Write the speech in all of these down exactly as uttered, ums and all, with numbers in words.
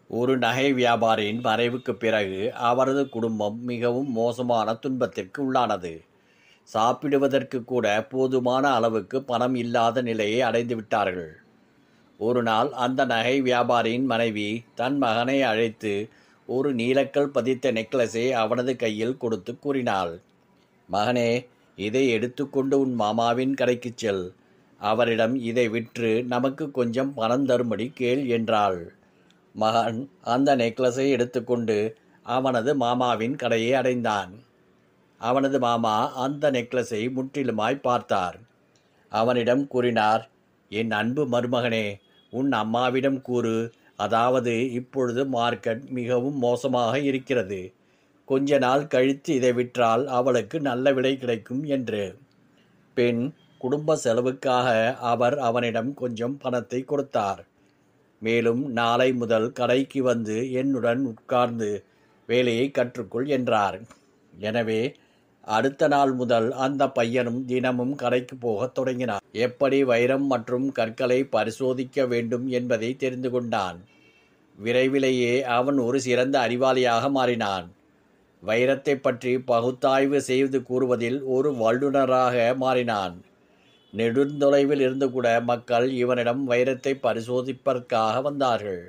ஒரு நகை வியாபாரியின் மறைவுக்குப் பிறகு அவரது குடும்பம் மிகவும் மோசமான துன்பத்திற்கு உள்ளானது. சாப்பிடுவதற்கு கூட போதுமான அளவுக்கு பணம் இல்லாத நிலையை அடைந்து விட்டார்கள். ஒரு நாள் அந்த நகை வியாபாரியின் மனைவி தன் மகனை அழைத்து ஒரு நீலக்கல் பதித்த நெக்லஸை அவனது கையில் கொடுத்து கூறினாள், "மகனே, இதை எடுத்துக்கொண்டு உன் மாமாவின் கடைக்குச் செல். அவரிடம் இதை விற்று நமக்கு கொஞ்சம் பணம் தரும்படி கேள்" என்றாள். மகன் அந்த நெக்லஸை எடுத்துக்கொண்டு அவனது மாமாவின் கடையை அடைந்தான். அவனது மாமா அந்த நெக்லஸை முற்றிலுமாய் பார்த்தார். அவனிடம் கூறினார், "என் அன்பு மருமகனே, உன் அம்மாவிடம் கூறு, அதாவது இப்பொழுது மார்க்கெட் மிகவும் மோசமாக இருக்கிறது. கொஞ்ச நாள் கழித்து இதை விற்றால் அவளுக்கு நல்ல விலை கிடைக்கும்" என்று. பின் குடும்ப செலவுக்காக அவர் அவனிடம் கொஞ்சம் பணத்தை கொடுத்தார். மேலும் நாளை முதல் கடைக்கு வந்து என்னுடன் உட்கார்ந்து வேலையை கற்றுக்கொள் என்றார். எனவே அடுத்த நாள் முதல் அந்த பையனும் தினமும் கடைக்கு போகத் தொடங்கினான். எப்படி வைரம் மற்றும் கற்களை பரிசோதிக்க வேண்டும் என்பதை தெரிந்து கொண்டான். விரைவிலேயே அவன் ஒரு சிறந்த அறிவாளியாக மாறினான். வைரத்தை பற்றி பகுத்தாய்வு செய்து கூறுவதில் ஒரு வல்லுநராக மாறினான். நெடுந்தொலைவில் இருந்து கூட மக்கள் இவனிடம் வைரத்தை பரிசோதிப்பதற்காக வந்தார்கள்.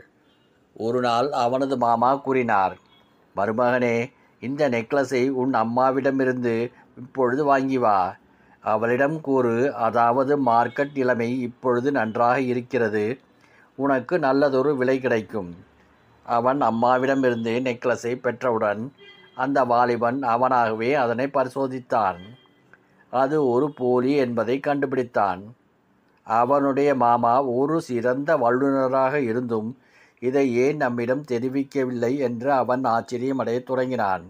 ஒரு நாள் அவனது மாமா கூறினார், "மருமகனே, இந்த நெக்லஸை உன் அம்மாவிடமிருந்து இப்பொழுது வாங்கி வா. அவளிடம் கூறு, அதாவது மார்க்கெட் நிலைமை இப்பொழுது நன்றாக இருக்கிறது, உனக்கு நல்லதொரு விலை கிடைக்கும்." அவன் அம்மாவிடமிருந்து நெக்லஸை பெற்றவுடன் அந்த வாலிபன் அவனாகவே அதனை பரிசோதித்தான். அது ஒரு போலி என்பதை கண்டுபிடித்தான். அவனுடைய மாமா ஒரு சிறந்த வல்லுநராக இருந்தும் இதை ஏன் நம்மிடம் தெரிவிக்கவில்லை என்று அவன் ஆச்சரியமடையத் தொடங்கினான்.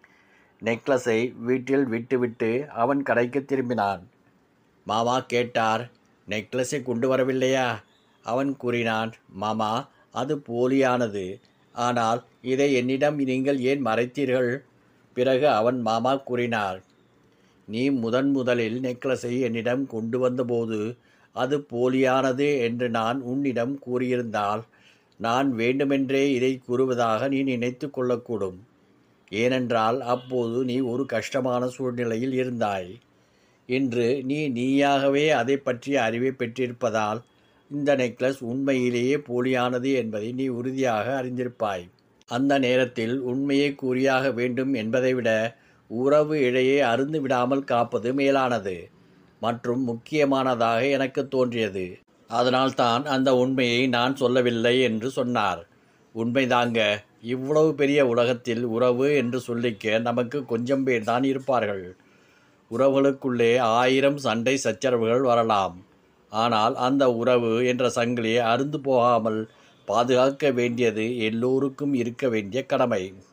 நெக்லஸை வீட்டில் விட்டுவிட்டு அவன் கடைக்கு திரும்பினான். மாமா கேட்டார், "நெக்லஸை கொண்டு வரவில்லையா?" அவன் கூறினான், "மாமா, அது போலியானது. ஆனால் இதை என்னிடம் நீங்கள் ஏன் மறைத்தீர்கள்?" பிறகு அவன் மாமா கூறினார், "நீ முதன் முதலில் நெக்லஸை என்னிடம் கொண்டு வந்தபோது அது போலியானது என்று நான் உன்னிடம் கூறியிருந்தால் நான் வேண்டுமென்றே இதை கூறுவதாக நீ நினைத்து கொள்ளக்கூடும். ஏனென்றால் அப்போது நீ ஒரு கஷ்டமான சூழ்நிலையில் இருந்தாய். இன்று நீ நீயாகவே அதை பற்றிய அறிவை பெற்றிருப்பதால் இந்த நெக்லஸ் உண்மையிலேயே போலியானது என்பதை நீ உறுதியாக அறிந்திருப்பாய். அந்த நேரத்தில் உண்மையை கூறியாக வேண்டும் என்பதை விட உறவு இழையை அருந்து விடாமல் காப்பது மேலானது மற்றும் முக்கியமானதாக எனக்கு தோன்றியது. அதனால்தான் அந்த உண்மையை நான் சொல்லவில்லை" என்று சொன்னார். உண்மைதாங்க. இவ்வளவு பெரிய உலகத்தில் உறவு என்று சொல்லிக்க நமக்கு கொஞ்சம் பேர் தான் இருப்பார்கள். உறவுகளுக்குள்ளே ஆயிரம் சண்டை சச்சரவுகள் வரலாம். ஆனால் அந்த உறவு என்ற சங்கிலி அறுந்து போகாமல் பாதுகாக்க வேண்டியது எல்லோருக்கும் இருக்க வேண்டிய கடமை.